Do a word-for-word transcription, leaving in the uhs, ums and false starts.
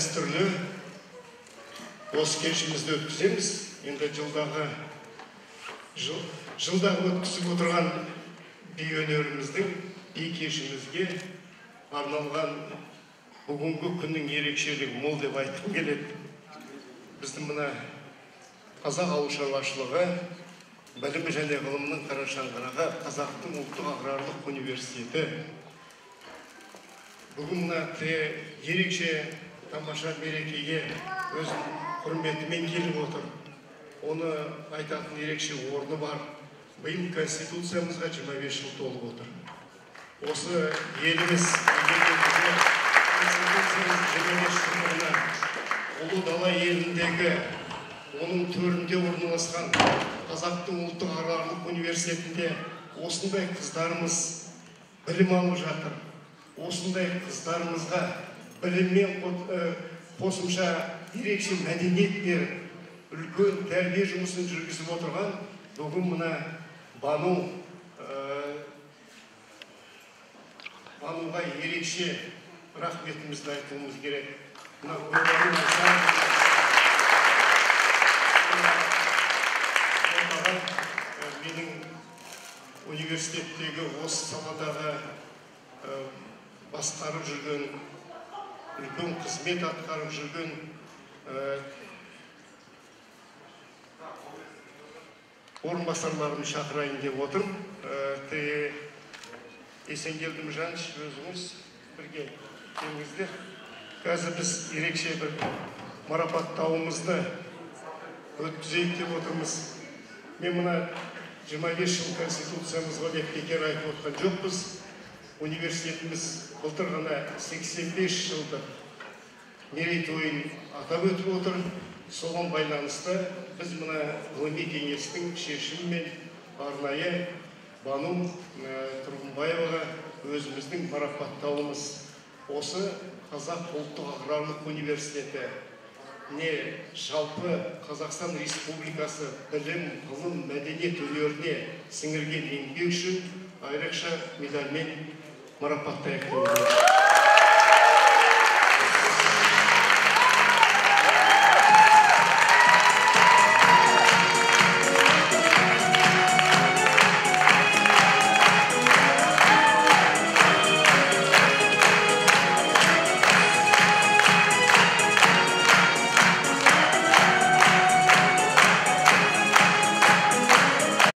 дәстүрлі осы кешімізді өткіземіз. Енді жылдағы жылдағы өткізіп отырған би өнеріміздің би кешімізге арналған бүгінгі күннің ерекшелігі мол деп айтқым келеді. Біздің мына қазақ ауыл шаруашылығы білім және ғылымның қара шаңырағы Қазақтың ұлттық аграрлық университеті бүгін мына ерекше тамаша мерекеге өз құрметімен келіп отыр. Оны айтатын ерекше орны бар. Биыл Конституциямызға жиырма бес жыл толып отыр. Осы еліміз ұлы дала еліндегі оның төрінде орналасқан Қазақтың ұлттық аграрлық университетінде осындай қыздарымыз білім алып жатыр. Осындай қыздарымызға біліммен қосымша ерекше мәдениет беріп, үлкен тәрбие жұмысын жүргізіп отырған бүгін мына Бану Бануға ерекше рахметімізді айтуымыз керек. Менің университеттегі осы саладағы басқарып жүрген, үлкен қызмет атқарып жүрген орынбасарларымды шақырайын деп отырмын. Есенгелді Жаныш, өзіңіз бірге келіңіздер. Қазір біз ерекше бір марапаттауымызды өткізейік деп отырмыз. Мен мына жиырма бес жыл Конституциямызға деп бекер айтып отқан жоқпыз. Университетіміз былтыр ғана сексен бес жылдық мерейтойын атап өтіп отыр. Соған байланысты біз мына ғылыми кеңестің шешімімен арнайы Бану Тұрғынбаеваға өзіміздің марапаттауымыз. Осы Қазақ ұлттық аграрлық университеті не жалпы Қазақстан Республикасы білім, ғылым, мәдениет өнеріне сіңірген еңбегі үшін айрықша медальмен марапаттайық.